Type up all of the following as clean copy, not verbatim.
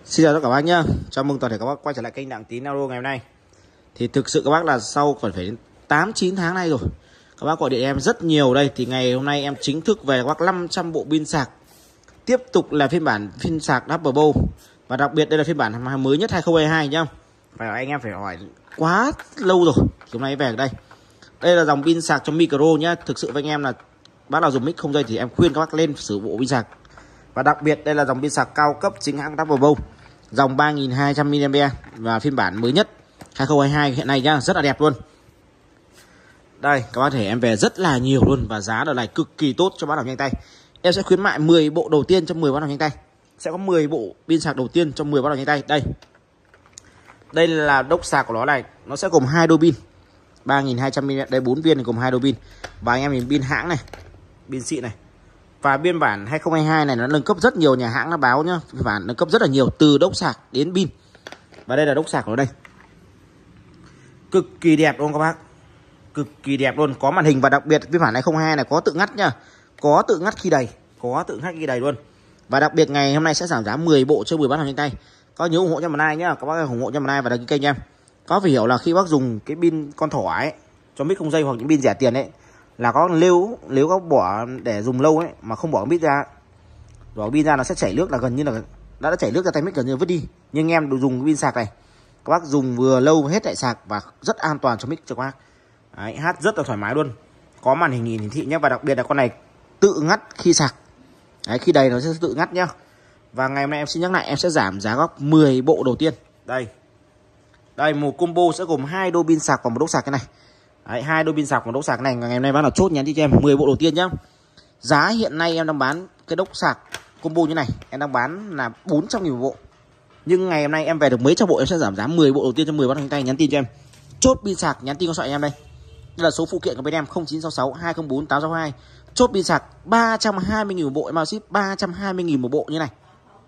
Xin chào tất cả các bác nhá. Chào mừng toàn thể các bác quay trở lại kênh Đặng Tín Auto ngày hôm nay. Thì thực sự các bác là sau còn phải 8-9 tháng nay rồi. Các bác gọi điện em rất nhiều đây. Thì ngày hôm nay em chính thức về các bác 500 bộ pin sạc. Tiếp tục là phiên bản pin sạc Double Bow. Và đặc biệt đây là phiên bản mới nhất 2022 nhá. Phải anh em phải hỏi quá lâu rồi. Hôm nay về đây. Đây là dòng pin sạc cho micro nhá. Thực sự với anh em là bác nào dùng mic không dây thì em khuyên các bác lên sử dụng bộ pin sạc. Và đặc biệt đây là dòng pin sạc cao cấp chính hãng Double Bow. Dòng 3200 mAh và phiên bản mới nhất 2022 hiện nay nhá, rất là đẹp luôn. Đây, các bác thể em về rất là nhiều luôn và giá đợt này cực kỳ tốt cho bác nào nhanh tay. Em sẽ khuyến mại 10 bộ đầu tiên cho 10 bác nào nhanh tay. Sẽ có 10 bộ pin sạc đầu tiên cho 10 bác nào nhanh tay. Đây. Đây là đốc sạc của nó này, nó sẽ gồm 2 đôi pin. 3200 mAh, đây 4 viên thì gồm 2 đôi pin. Và anh em nhìn pin hãng này, pin xịn này. Và biên bản 2022 này nó nâng cấp rất nhiều, nhà hãng nó báo nhá, biên bản nâng cấp rất là nhiều từ đốc sạc đến pin. Và đây là đốc sạc của nó đây. Cực kỳ đẹp luôn các bác. Cực kỳ đẹp luôn, có màn hình và đặc biệt biên bản 2022 này có tự ngắt nhá. Có tự ngắt khi đầy, luôn. Và đặc biệt ngày hôm nay sẽ giảm giá 10 bộ cho 10 bác nào nhanh tay. Có nhớ ủng hộ cho Màn nhá, các bác ủng hộ cho Màn và đăng ký kênh em. Có phải hiểu là khi bác dùng cái pin con thỏ ấy cho mic không dây hoặc những pin rẻ tiền ấy là có nếu các bỏ để dùng lâu ấy mà không bỏ mic ra, bỏ pin ra nó sẽ chảy nước, là gần như là đã chảy nước ra tay mic, gần như vứt đi. Nhưng em đều dùng pin sạc này, các bác dùng vừa lâu hết lại sạc và rất an toàn cho mic cho các bác. Đấy, hát rất là thoải mái luôn, có màn hình nhìn hiển thị nhé. Và đặc biệt là con này tự ngắt khi sạc. Đấy, khi đầy nó sẽ tự ngắt nhá. Và ngày hôm nay em xin nhắc lại, em sẽ giảm giá góp 10 bộ đầu tiên. Đây một combo sẽ gồm 2 đôi pin sạc và một đốc sạc cái này. Đấy, 2 đôi pin sạc và đốc sạc này ngày hôm nay bán là chốt nhắn cho em 10 bộ đầu tiên nhá. Giá hiện nay em đang bán cái đốc sạc combo như này, em đang bán là 400.000 một bộ. Nhưng ngày hôm nay em về được mấy trăm bộ, em sẽ giảm giá 10 bộ đầu tiên cho 10 bác hành tay. Nhắn tin cho em chốt pin sạc, nhắn tin con thoại em đây. Đây là số phụ kiện của bên em 0966 204 862. Chốt pin sạc 320.000 một bộ, em bao ship 320.000 một bộ như này.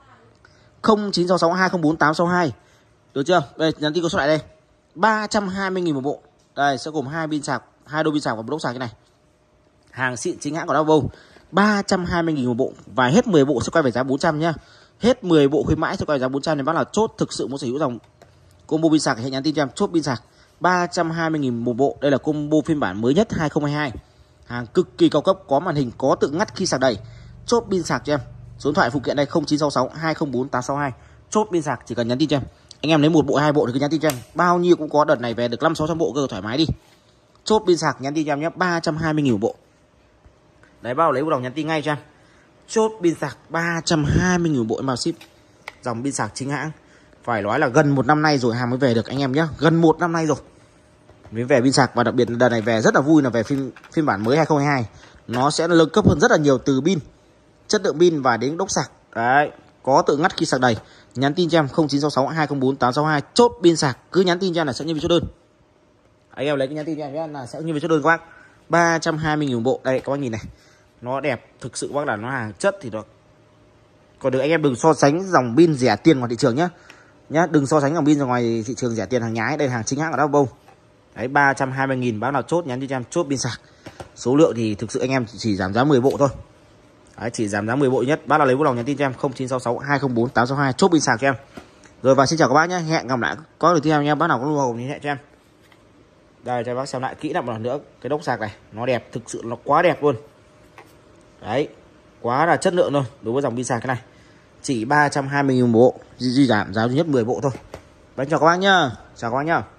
0966 204 862. Được chưa? Đây nhắn tin con thoại đây. 320.000 một bộ. Đây sẽ gồm 2 pin sạc, 2 đôi pin sạc và một đốc sạc cái này. Hàng xịn chính hãng của Double Bow. 320.000 một bộ và hết 10 bộ sẽ quay về giá 400 nhá. Hết 10 bộ khuyến mãi sẽ quay về giá 400 nên bác là chốt thực sự muốn sở hữu dòng combo pin sạc thì hãy nhắn tin cho em chốt pin sạc 320.000 một bộ. Đây là combo phiên bản mới nhất 2022. Hàng cực kỳ cao cấp, có màn hình, có tự ngắt khi sạc đầy. Chốt pin sạc cho em. Số điện thoại phụ kiện đây 0966 204 862. Chốt pin sạc chỉ cần nhắn tin cho em. Anh em lấy một bộ 2 bộ thì cứ nhắn tin cho em, bao nhiêu cũng có, đợt này về được 500-600 bộ cơ, thoải mái đi. Chốt pin sạc nhắn tin cho em nhé, 320.000 một bộ. Đấy, bao lấy bộ đồng nhắn tin ngay cho em. Chốt pin sạc 320.000 một bộ em vào ship. Dòng pin sạc chính hãng. Phải nói là gần 1 năm nay rồi hàng mới về được anh em nhé, gần 1 năm nay rồi mới về pin sạc. Và đặc biệt đợt này về rất là vui là về phiên bản mới 2022 nó sẽ nâng cấp hơn rất là nhiều, từ pin, chất lượng pin và đến đốc sạc. Đấy, có tự ngắt khi sạc đầy. Nhắn tin cho em 0966 204 862. Chốt pin sạc cứ nhắn tin cho em là sẽ nhân viên chốt đơn. Anh em lấy cái nhắn tin cho em nhé, là sẽ nhân viên chốt đơn các bác. 320.000 một bộ. Đây các bác nhìn này, nó đẹp thực sự bác, là nó hàng chất thì nó còn được. Anh em đừng so sánh dòng pin rẻ tiền ngoài thị trường nhá, đừng so sánh dòng pin ra ngoài thị trường rẻ tiền hàng nhái. Đây là hàng chính hãng ở Double Bow. Đấy, 320.000 bác nào chốt nhắn tin cho em chốt pin sạc. Số lượng thì thực sự anh em chỉ giảm giá 10 bộ thôi. Đấy, chỉ giảm giá 10 bộ nhất. Bác nào lấy vui lòng nhắn tin cho em 0966 204 862 chốt pin sạc cho em. Rồi, và xin chào các bác nhé, hẹn gặp lại có được tiếp theo nha. Bác nào có nhu cầu liên hệ cho em. Đây cho bác xem lại kỹ lại một lần nữa, cái đốc sạc này nó đẹp, thực sự nó quá đẹp luôn. Đấy, quá là chất lượng luôn đối với dòng pin sạc cái này. Chỉ 320.000 một bộ, duy giảm giá duy nhất 10 bộ thôi. Và chào các bác nhá, chào các bác nhá.